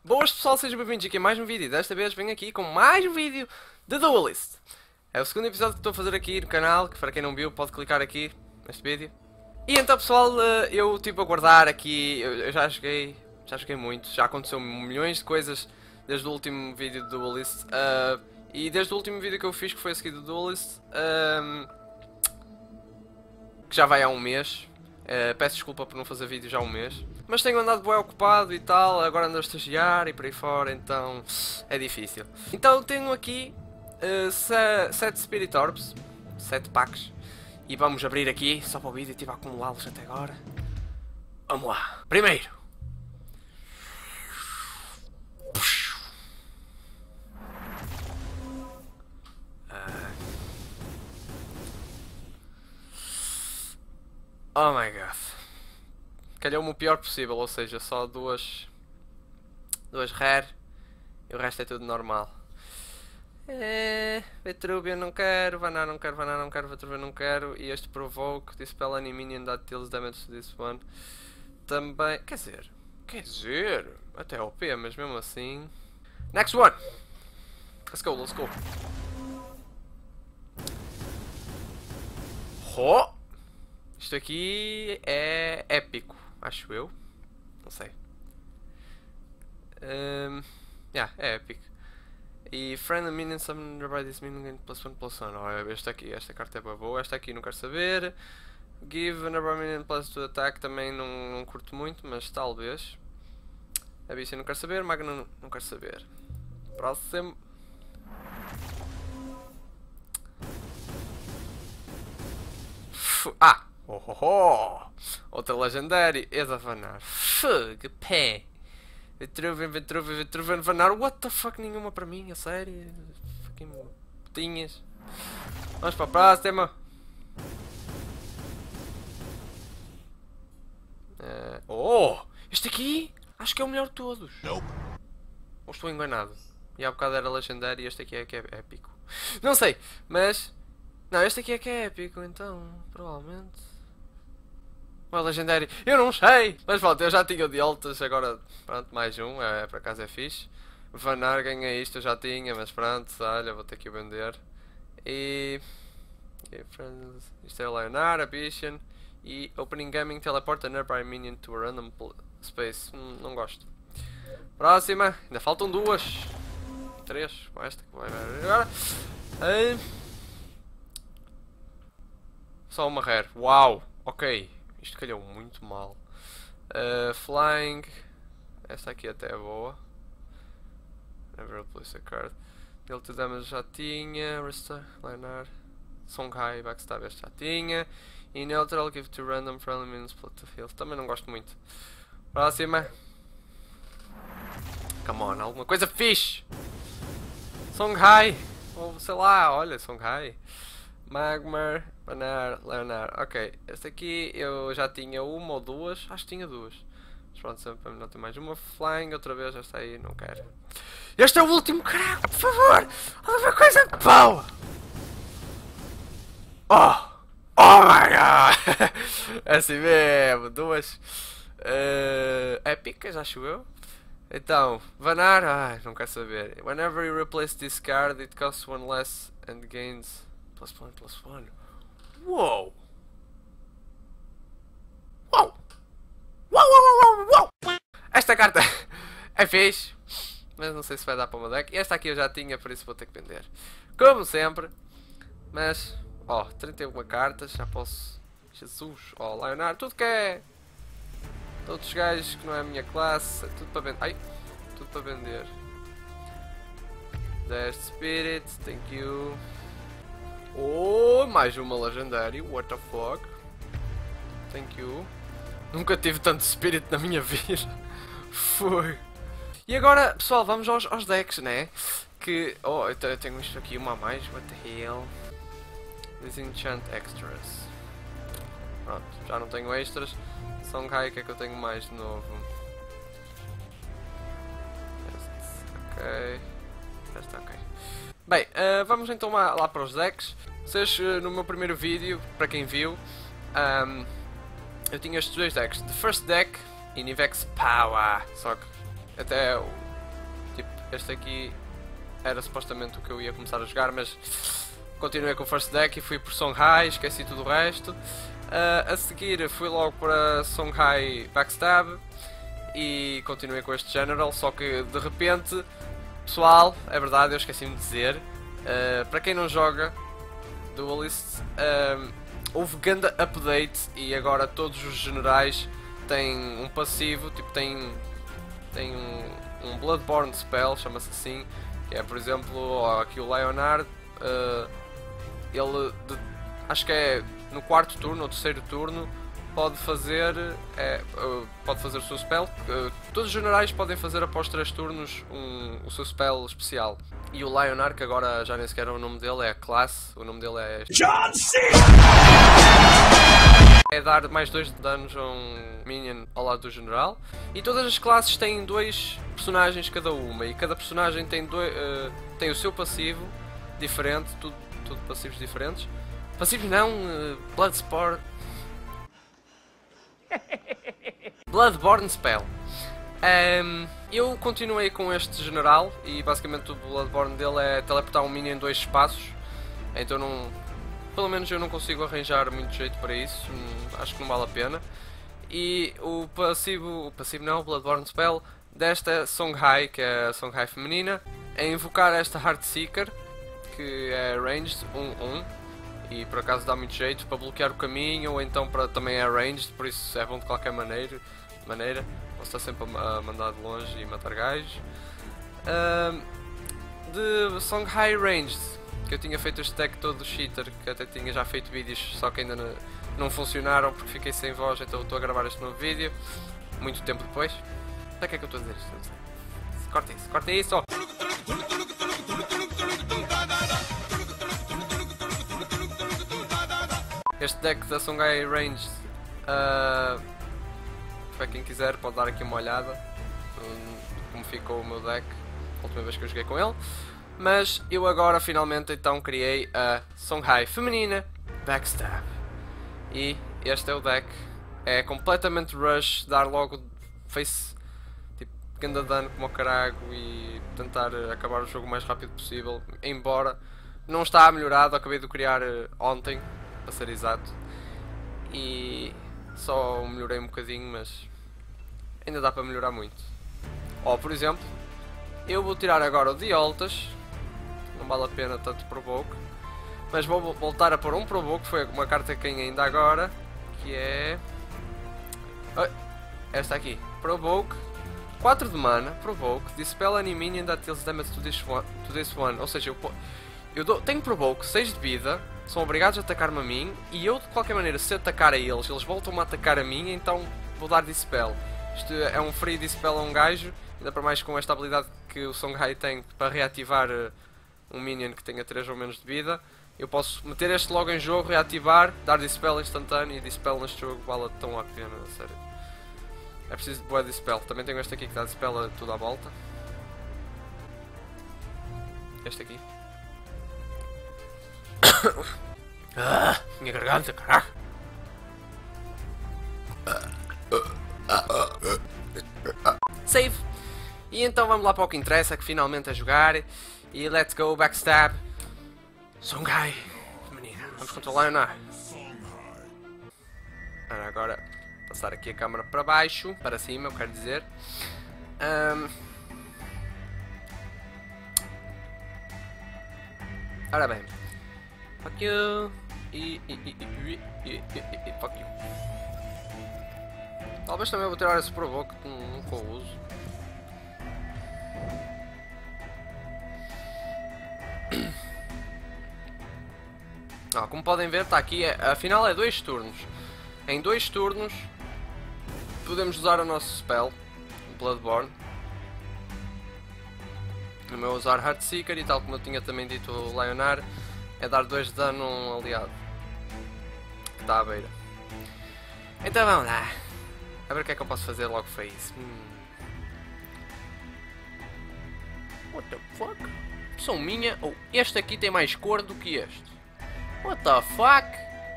Boas pessoal, sejam bem-vindos aqui a mais um vídeo. Desta vez venho aqui com mais um vídeo de Duelist. É o segundo episódio que estou a fazer aqui no canal, que para quem não viu pode clicar aqui neste vídeo. E então pessoal, eu estive a guardar aqui, eu já joguei muito, já aconteceu milhões de coisas desde o último vídeo de Duelist. E desde o último vídeo que eu fiz, que foi a seguir do Duelist, que já vai há um mês. Peço desculpa por não fazer vídeo já há um mês, mas tenho andado bem ocupado e tal, agora ando a estagiar e por aí fora, então é difícil. Então tenho aqui 7 Spirit Orbs, 7 packs, e vamos abrir aqui, só para o vídeo, estive a acumulá-los até agora. Vamos lá, primeiro. Oh my god. Calhou-me o pior possível, ou seja, só duas rare e o resto é tudo normal. Vitruvian não quero, Vanar não quero, Vanar não quero, Vitruvian não quero. E este Provoke, Dispel any minion that deals damage to this one. Também, quer dizer, até OP, mas mesmo assim. Next one! Let's go, let's go. Oh! Isto aqui é épico, acho eu. Não sei. É épico. E Friendly Minion Summon by this minion gain +1/+1. Olha, esta carta é boa. Esta aqui não quero saber. Give another minion +2 attack também não curto muito, mas talvez. A bicha não quero saber, Magna não quero saber. Próximo. Outra legendária, Vanar. Fug, pé. Vitruvian, Vanar. What the fuck, nenhuma para mim, a sério. Fucking putinhas. Vamos para a próxima. Este aqui acho que é o melhor de todos. Nope. Ou estou enganado? E há bocado era legendário e este aqui é que é épico. Não sei, mas... Não, este aqui é que é épico, então, provavelmente. Ou é legendário? Eu não sei! Mas pronto, eu já tinha o de altas, agora, pronto, mais um, por acaso é fixe. Vanar ganha isto, eu já tinha, mas pronto, olha, vou ter que o vender. E isto é Leonard, Ambition. E Opening Gaming teleporta nearby minion to a random space. Não gosto. Próxima, ainda faltam duas. 3, esta que vai ver agora. Só uma rare. Uau! Ok. Isto calhou muito mal. Flying. Esta aqui até é boa. Never replace a card. Deal to damage já tinha. Restore. Leonard. Songhai. Backstab este já tinha. E Neutral. Give to random friendly minions. Split to field. Também não gosto muito. Próxima. Come on. Alguma coisa fixe. Songhai. Ou sei lá. Olha. Songhai. Magmar, Vanar, Leonard. Ok, este aqui eu já tinha uma ou duas. Acho que tinha duas. Mas pronto, sempre não tem mais uma. Flying, outra vez, esta aí não quero. Este é o último, caraca, por favor! Alguma coisa boa! Oh my god! É assim mesmo, duas épicas, acho eu. Então, Vanar, não quero saber. Whenever you replace this card, it costs one less and gains +1/+1. Uou! Uau! Uau! Esta carta é fixe, mas não sei se vai dar para uma deck. Esta aqui eu já tinha, por isso vou ter que vender. Como sempre. Mas, 31 cartas, já posso... Jesus, Leonard, tudo que é... Todos os gajos que não é a minha classe, tudo para vender. Ai, tudo para vender. 10 Spirit, thank you. Mais uma legendária, what the fuck. Thank you. Nunca tive tanto spirit na minha vida. Foi. E agora, pessoal, vamos aos decks, né? Que... eu tenho isto aqui, uma a mais, what the hell. Disenchant Extras. Pronto, já não tenho extras. Songhai, o que é que eu tenho mais de novo? Ok. Esta ok. Bem, vamos então lá para os decks. Vocês, no meu primeiro vídeo, para quem viu, eu tinha estes dois decks. The first deck, Inivex Power. Só que até Este aqui era supostamente o que eu ia começar a jogar, mas continuei com o first deck e fui por Songhai, esqueci tudo o resto. A seguir fui logo para Songhai Backstab e continuei com este General, só que de repente, pessoal, é verdade, eu esqueci-me de dizer, para quem não joga Duelist, houve grande update e agora todos os generais têm um passivo, tipo tem um Bloodborne Spell, chama-se assim, que é por exemplo aqui o Leonard, ele acho que é no quarto turno ou terceiro turno pode fazer o seu spell. Todos os generais podem fazer após 3 turnos o seu spell especial. E o Leonard, que agora já nem sequer é o nome dele, é a classe, o nome dele é John Cena! É dar mais 2 de danos a um minion ao lado do general. E todas as classes têm 2 personagens cada uma, e cada personagem tem o seu passivo diferente, tudo passivos diferentes. Passivos não, Bloodborne Spell. Eu continuei com este general e basicamente o Bloodborne dele é teleportar um minion em 2 espaços. Então pelo menos eu não consigo arranjar muito jeito para isso, acho que não vale a pena. E o passivo não, o Bloodborne Spell desta Songhai, que é a Songhai feminina, é invocar esta Heartseeker, que é ranged 1/1. E por acaso dá muito jeito para bloquear o caminho, ou então também é ranged, por isso é bom de qualquer maneira. Posso estar sempre a mandar de longe e matar gajos. De Songhai Ranged, que eu tinha feito este deck todo cheater, que até tinha já feito vídeos, só que ainda não funcionaram porque fiquei sem voz, então estou a gravar este novo vídeo, muito tempo depois. Para que é que eu estou a dizer isto? Corta isso! Este deck da Songhai Ranged, para quem quiser pode dar aqui uma olhada como ficou o meu deck a última vez que eu joguei com ele. Mas eu agora finalmente então criei a Songhai feminina Backstab. E este é o deck. É completamente rush, dar logo face, tipo, ganda dano como o carago e tentar acabar o jogo o mais rápido possível. Embora não está melhorado, acabei de o criar ontem, para ser exato. E só o melhorei um bocadinho, mas ainda dá para melhorar muito. Por exemplo, eu vou tirar agora o Dioltas, não vale a pena tanto Provoke, mas vou voltar a pôr um Provoke, foi uma carta que ganhei ainda agora, que é esta aqui, Provoke, 4 de mana, Provoke, Dispel any minion that deals damage to this one, ou seja, tenho Provoke, 6 de vida, são obrigados a atacar-me a mim, e eu de qualquer maneira, se atacar a eles voltam-me a atacar a mim, então vou dar Dispel. Isto é um free Dispel a um gajo, ainda para mais com esta habilidade que o Songhai tem para reativar um minion que tenha 3 ou menos de vida. Eu posso meter este logo em jogo, reativar, dar Dispel instantâneo, e Dispel neste jogo vale tão a pena, a sério. É preciso de boa Dispel. Também tenho este aqui que dá Dispel a tudo à volta. Este aqui. Minha garganta, caraca. Save. E então vamos lá para o que interessa, que finalmente é jogar. E let's go, Backstab. Songhai feminina. Vamos controlar, não é? Agora passar aqui a câmera para baixo, para cima, eu quero dizer. Ora bem. Fuck you. Fuck you. Talvez também vou tirar esse Provoke, que nunca o uso. Como podem ver, está aqui, afinal é 2 turnos. Em 2 turnos podemos usar o nosso spell, Bloodborne. No meu usar Heartseeker, e tal como eu tinha também dito o Leonard, é dar 2 de dano a um aliado que está à beira. Então vamos lá, a ver o que é que eu posso fazer logo foi isso. What the fuck? São minha? Este aqui tem mais cor do que este. What the fuck?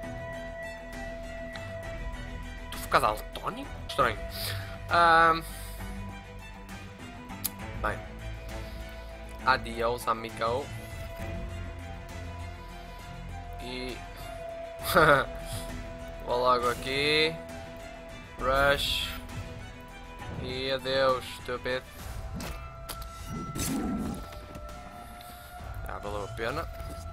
Tu fica daltónico? Estranho. Bem, Adiós, amigo. E... vou logo aqui. Rush. E adeus, stupid. Já valeu a pena.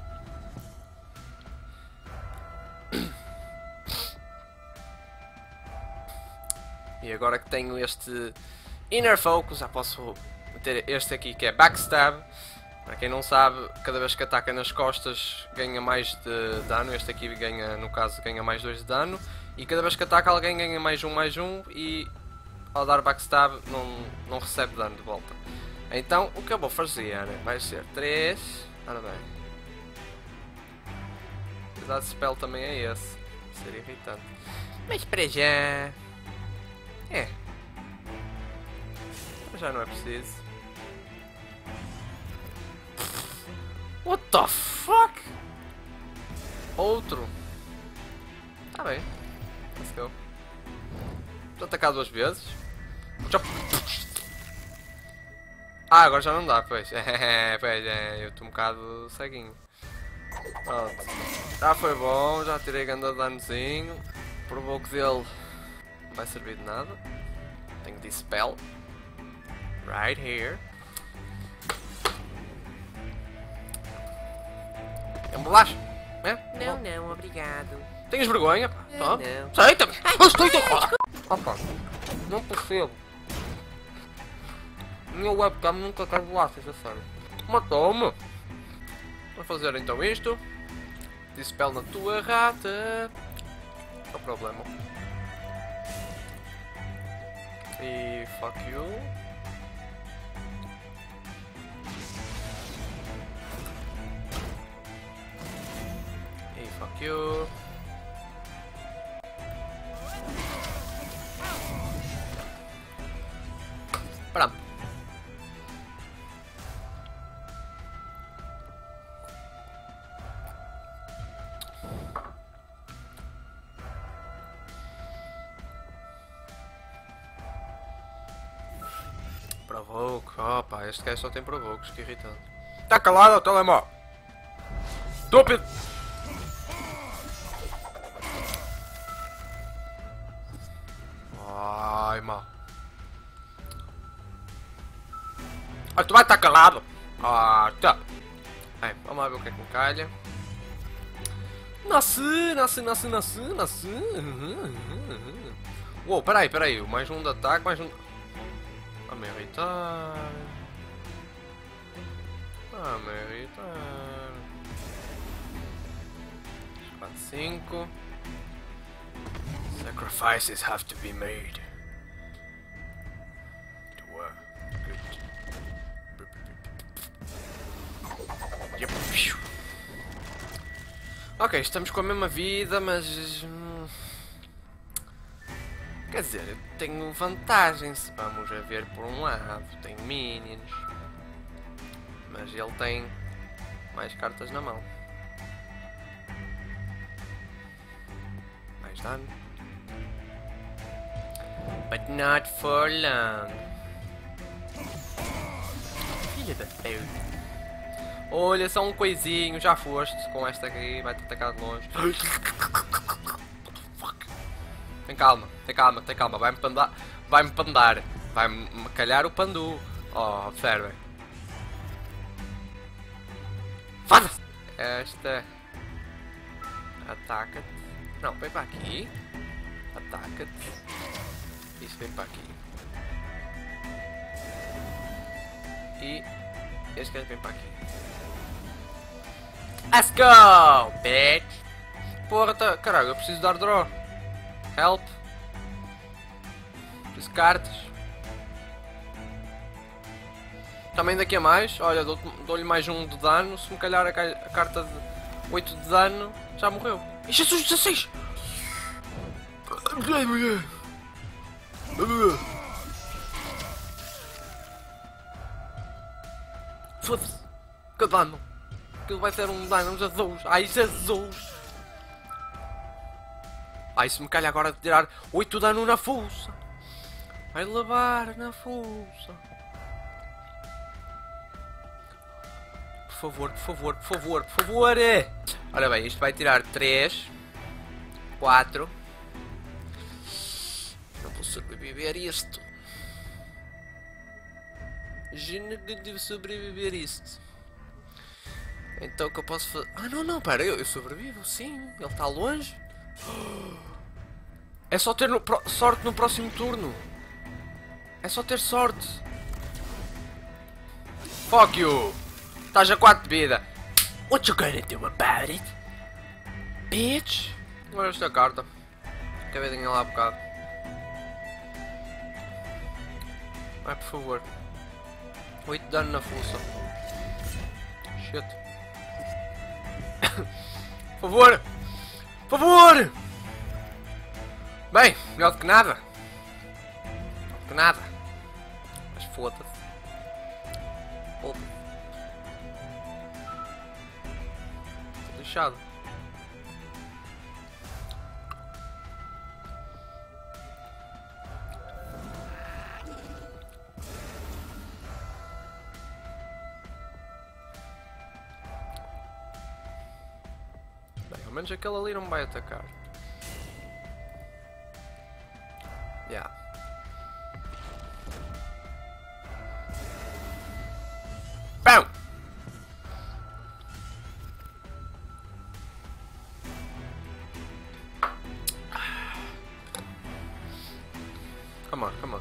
E agora que tenho este Inner Focus, já posso meter este aqui que é Backstab. Para quem não sabe, cada vez que ataca nas costas ganha mais de dano. Este aqui ganha, no caso, ganha mais 2 de dano. E cada vez que ataca alguém ganha mais um. E ao dar Backstab não recebe dano de volta. Então o que eu vou fazer vai ser 3. Ora bem. Cuidado de spell também é esse. Seria irritante. Mas para já... é. Já não é preciso. What the fuck? Outro. Tá bem. Let's go. Vou atacar 2 vezes. Já... ah, agora já não dá, pois. Pois é, eu estou um bocado ceguinho. Pronto. Já foi bom, já tirei grande danozinho. Provou que dele não vai servir de nada. Tenho Dispel. Right here. É um bolacha? É? Não, não, obrigado. Tens vergonha? Pá? Não. Aceita-me! Aceita-me! Opa, não percebo. Minha webcam nunca quer bolachas, a sério. Matou-me! Vamos fazer então isto. Dispel na tua rata. Não há problema. E fuck you. E fuck you. Pronto. Provoke, opa, este gajo só tem provokes, que irritante. Tá calado, telemóvel! Estúpido! Ai, mal. Ah, tu vai estar calado! Ah, tá. Bem, vamos lá ver o que é que me calha. Nasce. Uou, peraí. Mais um de ataque, mais um... a me irritar. A me irritar. 4, 5. Sacrifices have to be made. To work. Good. Yep. Ok, estamos com a mesma vida, mas... quer dizer, eu tenho vantagens, vamos a ver por um lado, tenho minions, mas ele tem mais cartas na mão, mais dano, but not for long. Filha da puta. Olha, só um coisinho, já foste com esta aqui, vai-te atacar de longe. Tem calma, vai-me pandar, vai-me calhar o pandu. Oh, observem. Foda-se! Esta... ataca-te. Não, vem para aqui. Ataca-te. Isso vem para aqui. E... este gajo vem para aqui. Let's go, bitch! Porra, tá... caralho, eu preciso dar draw. Help. Preciso de cartas. Também daqui a mais. Olha, dou-lhe mais um de dano. Se me calhar a carta de 8 de dano, já morreu. E Jesus, 16! Foda-se! Que dano! Aquilo vai ser um dano, Jesus! Ai, Jesus! Ai, se me calha agora de tirar 8 dano na fuça! Vai levar na fuça! por favor, por favor, por favor, por favor. Ora bem, isto vai tirar 3, 4. Não vou sobreviver a isto. Eu não devo sobreviver a isto. Então o que eu posso fazer? Ah, não, não, pera, eu sobrevivo, sim. Ele está longe. É só ter sorte no próximo turno. É só ter sorte. Fuck you. Estás a 4 de vida. What you gonna do about it? Bitch. Olha esta carta. Acabei de ganhar lá há bocado. Vai, por favor. 8 de dano na fuça. Shit. Por favor. Por favor. Bem, melhor do que nada. Melhor do que nada. Mas foda-se. Foda-se. Tô lixado. Bem, ao menos aquele ali não me vai atacar. Yeah. Bam! Come on, come on.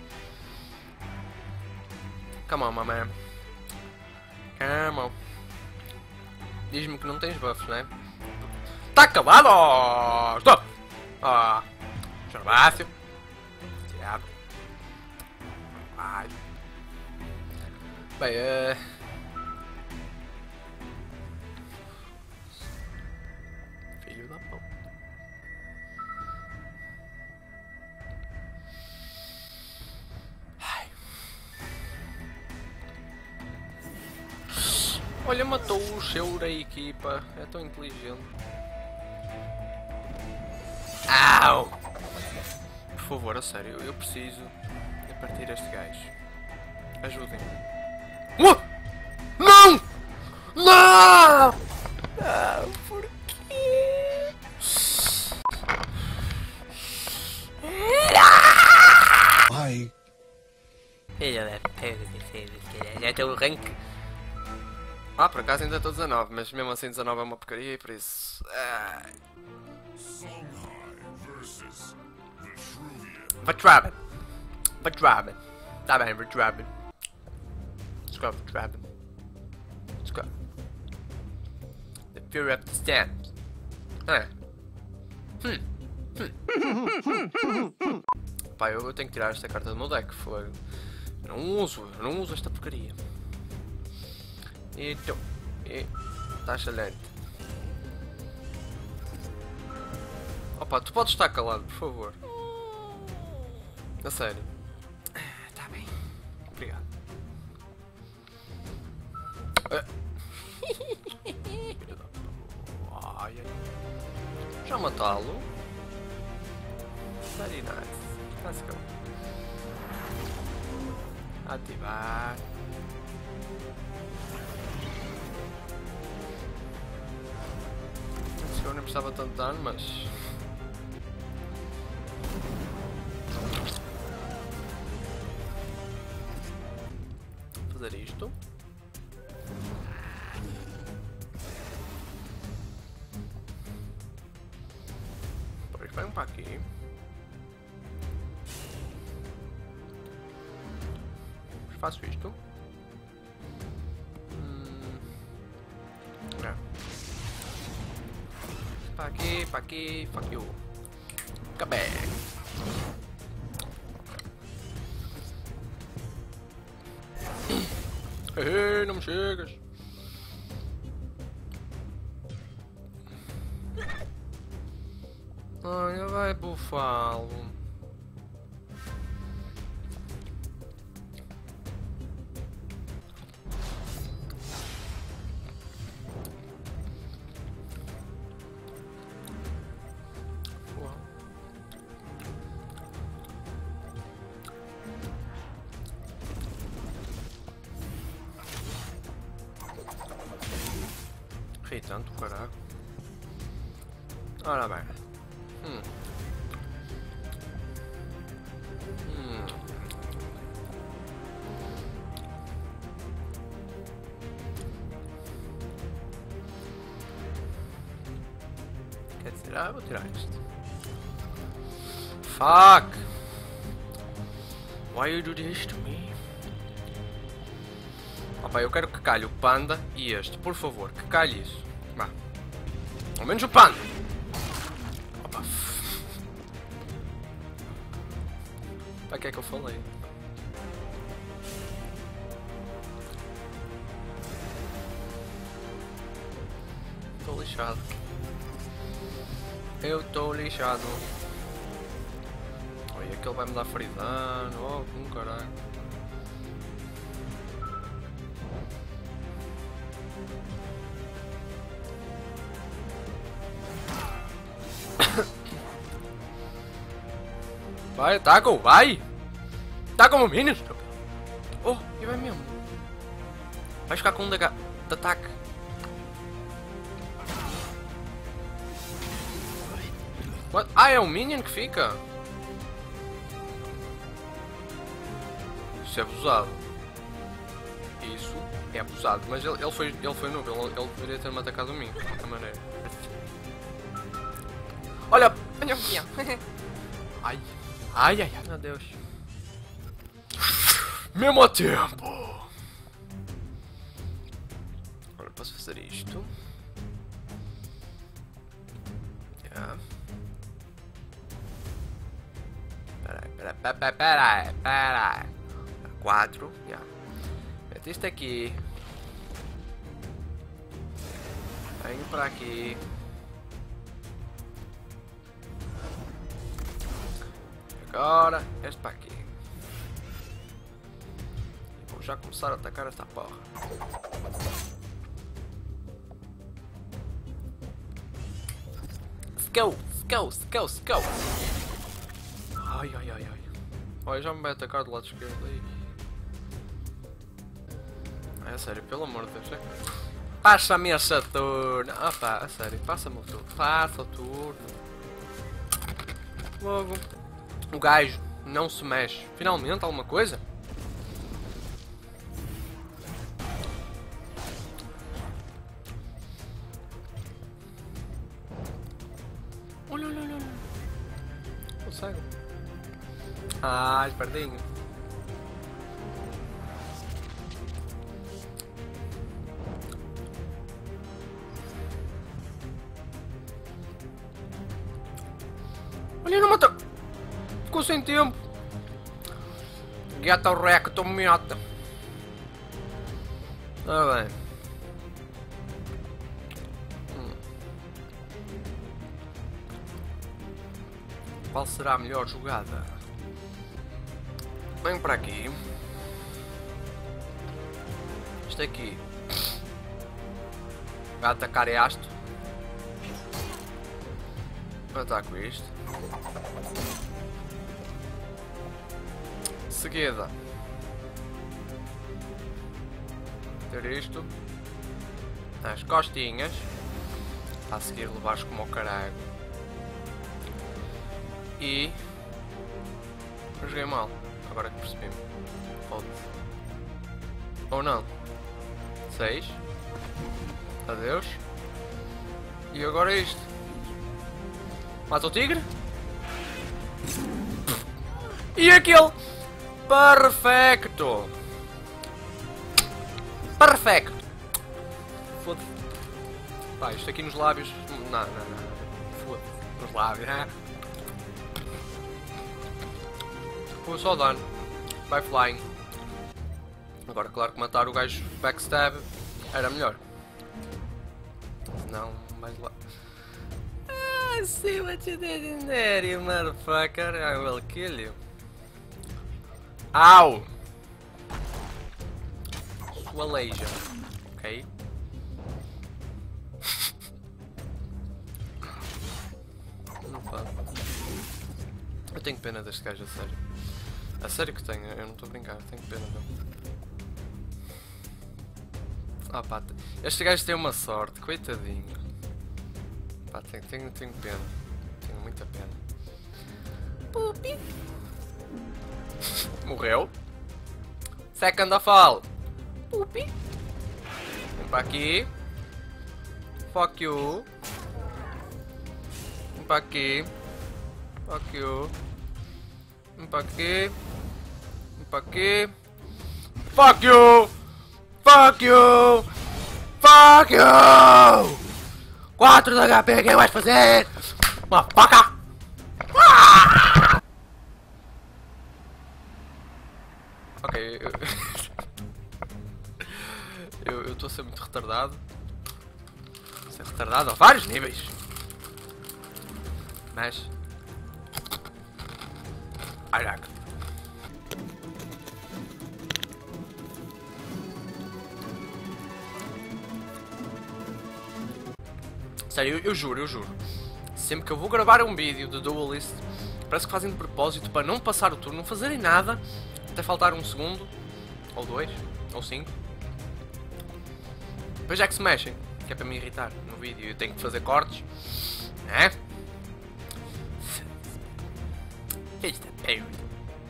Come on, my man. Come on. Diz-me que não tens buffs, não é? Tá acabado! Stop! Ah, Gervásio. Diabo. Ai. Bem, filho da pão. Ai. Olha, matou o seu da equipa. É tão inteligente. Au! Por favor, a sério, eu preciso de partir este gajo. Ajudem-me. Não! Não! Ah, porquê? Ai. Já tem o rank. Ah, por acaso ainda estou 19, mas mesmo assim 19 é uma porcaria e por isso. Vertraben. Vertraben. Tá bem, Vertraben. Let's go, Vertraben. Let's go. The Fury of the Stand. Pá, eu tenho que tirar esta carta do meu deck. Foi. Eu não uso esta porcaria. Então. E. Tá excelente. Opa, tu podes estar calado, por favor. A sério. Tá bem. Obrigado. Já matá-lo? Very nice. Let's go. Ativar. Acho que eu nem precisava tanto de dano, mas... fazer isto. Depois venho para aqui. Faço isto. Para aqui, fuck you. Acabei. Ei, não me chegas. Olha, vai bufá-lo. Irritante, caralho. Ora bem. Quer tirar? Vou tirar isto. Fuck! Why you do this to me? Opa, eu quero que calhe o panda e este, por favor, que calhe isso. Vá. Ao menos o panda! Opa. Para que é que eu falei? Estou lixado. Eu estou lixado. Olha, aquele vai me dar feridano. Oh, como caralho. Vai, taco, vai! Taca o Minions! Oh, e vai mesmo. Vai ficar com um de ataque. What? Ah, é um Minion que fica? Isso é abusado. Isso é abusado. Mas ele foi novo. Ele deveria ter-me atacado a mim. De qualquer maneira. Olha! Olha o peão. Ai. Ai, ai, ai. Meu Deus. Mesmo a tempo. Agora posso fazer isto. Yeah. Peraí. 4. Yeah. Mete isto aqui. Venho para aqui. Agora, este para aqui. E vou já começar a atacar esta porra. Let's go. Ai. Olha, já me vai atacar do lado esquerdo aí. É sério, pelo amor de Deus. Passa-me essa turno. Ah pá, a sério, passa-me o turno. Passa o turno. Logo. O gajo não se mexe. Finalmente, alguma coisa? Olha. Consegue. Ah, espertinho. Olha, não matou. Ficou sem tempo. Gata o recto, miota. Ah, bem. Qual será a melhor jogada? Venho para aqui. Isto aqui. Vai atacar isto. Ataco isto. Seguida. Ter isto. As costinhas. A seguir levares como ao caralho. E... eu joguei mal. Agora que percebi-me. Foda-se. Ou não. 6. Adeus. E agora isto. Mata o tigre. E aquele. Perfeito. Perfeito. Foda-se. Pá, isto aqui nos lábios. Não. Foda-se. Nos lábios, né? Foi só dano. Vai flying. Agora, claro que matar o gajo backstab era melhor. Senão, mais lá. I see what you did in there, you motherfucker. I will kill you. Au! Sua leija. Ok? Não faz. Eu tenho pena deste gajo, a sério. A sério que tenho, eu não estou a brincar, tenho pena dele. Ah pá, este gajo tem uma sorte, coitadinho. Pá, tenho pena. Tenho muita pena. Pupi. Morreu. Second of all. Pupi. Vem para aqui. Fuck you. Vem para aqui. Fuck you. Vem para aqui. Vem para aqui. Fuck you! Fuck you! Fuck you! 4 de HP, quem vais fazer? Uma faca! Ok, eu estou a ser muito retardado. Ser retardado a vários níveis. Mas... Caraca. Sério, eu juro. Sempre que eu vou gravar um vídeo de Duelist, parece que fazem de propósito para não passar o turno, não fazerem nada, até faltar um segundo, ou 2, ou 5. Depois é que se mexem, que é para me irritar no vídeo, eu tenho que fazer cortes. É? Isto é péssimo.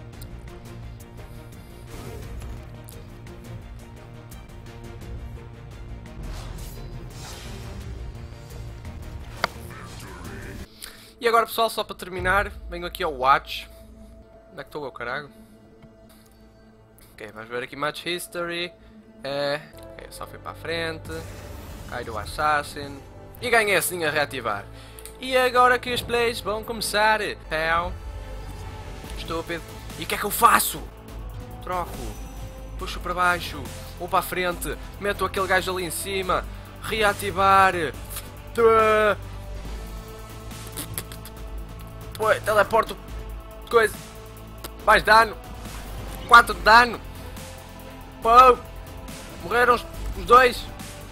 E agora pessoal, só para terminar, venho aqui ao Watch. Onde é que estou eu, caralho? Ok, vamos ver aqui Match History. Ok, só fui para a frente. Cai do Assassin. E ganhei assim a reativar. E agora que os plays vão começar. Pau. Estúpido. E o que é que eu faço? Troco. Puxo para baixo. Vou para a frente. Meto aquele gajo ali em cima. Reativar. Teleporto. Coisa. Mais dano. 4 de dano. Pô. Morreram os dois.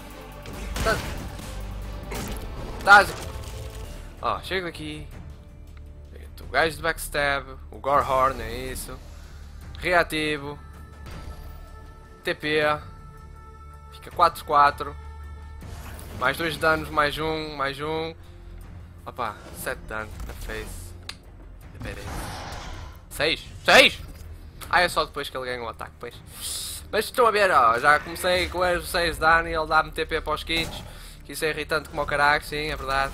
Tás. Ó, chego aqui. O gajo de backstab. O Gorehorn, é isso. Reativo. TP. Fica 4-4. Mais 2 danos, mais um. Opa, 7 danos na face. Espera aí. 6! Ah, é só depois que ele ganha um ataque, pois. Mas estão a ver, ó, já comecei com os 6 de dano e ele dá-me TP para os quintos. Que isso é irritante como o caralho, sim, é verdade.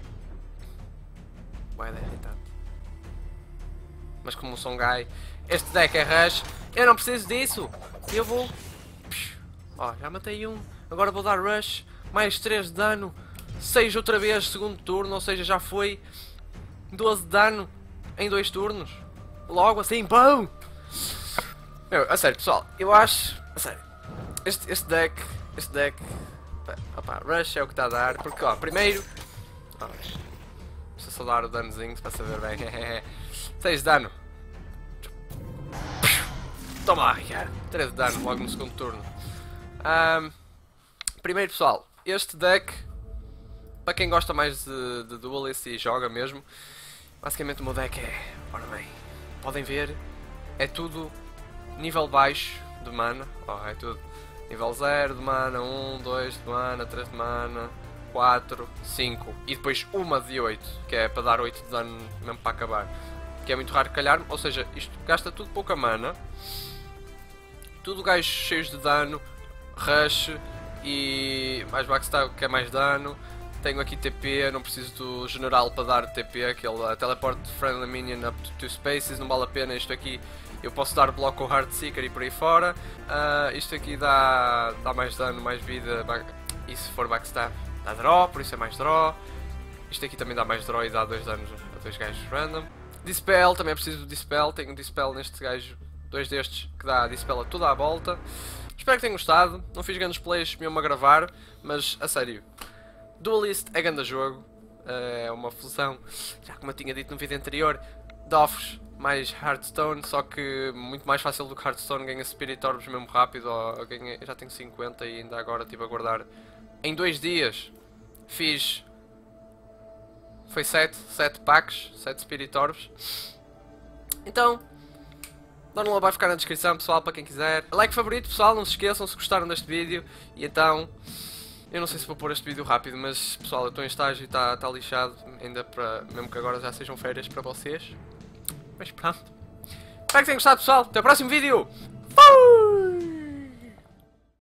Vai, é irritante. Mas como sou um guy, este deck é rush, eu não preciso disso. Eu vou... Ó, já matei um, agora vou dar rush, mais 3 de dano. 6 outra vez, segundo turno, ou seja, já foi 12 de dano em 2 turnos. Logo assim, pão! Meu, a sério, pessoal, eu acho... A sério, este deck... Opa, Rush é o que está a dar, porque, ó, primeiro... Ó, deixa eu só dar o danozinho para saber bem. 6 de dano. Toma lá, Ricardo. 3 de dano logo no segundo turno. Primeiro, pessoal, este deck... Para quem gosta mais de Duelist e joga mesmo, basicamente o meu deck é... Ora bem, podem ver, é tudo nível baixo de mana. Ó, é tudo nível 0 de mana, 1, 2 de mana, 3 de mana, 4, 5 e depois uma de 8, que é para dar 8 de dano mesmo para acabar. Que é muito raro calhar, ou seja, isto gasta tudo pouca mana. Tudo gajos cheios de dano, rush e mais backstab que é mais dano. Tenho aqui TP, não preciso do general para dar TP, aquele teleport friendly minion up to 2 spaces, não vale a pena. Isto aqui eu posso dar bloco ao Heartseeker e por aí fora. Isto aqui dá mais dano, mais vida, e se for backstab dá draw, por isso é mais draw. Isto aqui também dá mais draw e dá 2 danos a 2 gajos random. Dispel, também é preciso do Dispel, tenho um Dispel neste gajo, 2 destes que dá Dispel a toda a volta. Espero que tenham gostado, não fiz grandes plays mesmo a gravar, mas a sério. Duelist é grande jogo, é uma fusão, já como eu tinha dito no vídeo anterior, Dofus mais Hearthstone, só que muito mais fácil do que Hearthstone, ganha Spirit Orbs mesmo rápido, eu já tenho 50 e ainda agora estive a guardar. Em 2 dias fiz, foi 7 packs, 7 Spirit Orbs, então Download vai ficar na descrição, pessoal, para quem quiser. Like favorito, pessoal, não se esqueçam se gostaram deste vídeo. E então, eu não sei se vou pôr este vídeo rápido, mas pessoal, eu estou em estágio e está lixado. Ainda para, mesmo que agora já sejam férias para vocês. Mas pronto. Espero que tenham gostado, pessoal. Até o próximo vídeo.